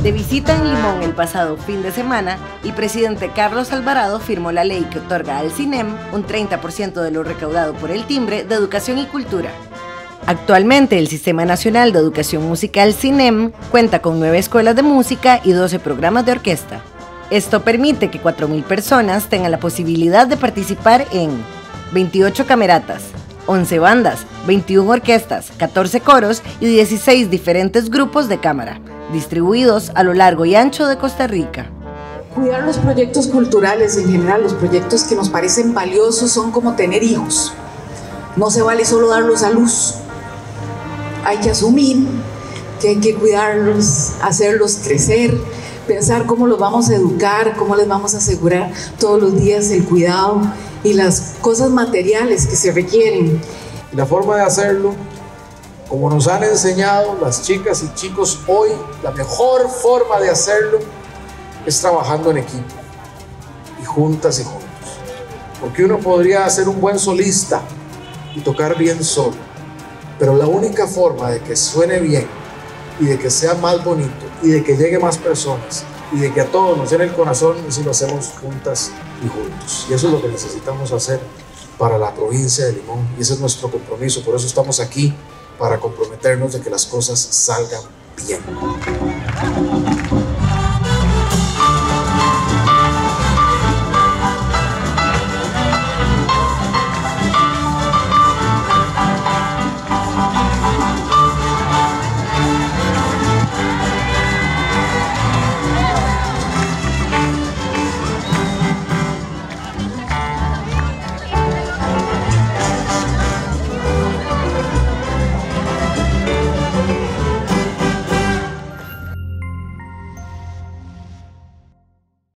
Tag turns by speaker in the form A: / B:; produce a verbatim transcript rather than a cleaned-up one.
A: De visita en Limón el pasado fin de semana, el presidente Carlos Alvarado firmó la ley que otorga al CINEM un treinta por ciento de lo recaudado por el timbre de Educación y Cultura. Actualmente el Sistema Nacional de Educación Musical CINEM cuenta con nueve escuelas de música y doce programas de orquesta. Esto permite que cuatro mil personas tengan la posibilidad de participar en veintiocho cameratas, once bandas, veintiuna orquestas, catorce coros y dieciséis diferentes grupos de cámara, distribuidos a lo largo y ancho de Costa Rica.
B: Cuidar los proyectos culturales en general, los proyectos que nos parecen valiosos, son como tener hijos. No se vale solo darlos a luz. Hay que asumir que hay que cuidarlos, hacerlos crecer, pensar cómo los vamos a educar, cómo les vamos a asegurar todos los días el cuidado y las cosas materiales que se requieren.
C: Y la forma de hacerlo, como nos han enseñado las chicas y chicos hoy, la mejor forma de hacerlo es trabajando en equipo y juntas y juntos. Porque uno podría ser un buen solista y tocar bien solo, pero la única forma de que suene bien y de que sea más bonito y de que llegue más personas y de que a todos nos llene el corazón es si lo hacemos juntas y juntos. Y eso es lo que necesitamos hacer para la provincia de Limón y ese es nuestro compromiso. Por eso estamos aquí, para comprometernos de que las cosas salgan bien.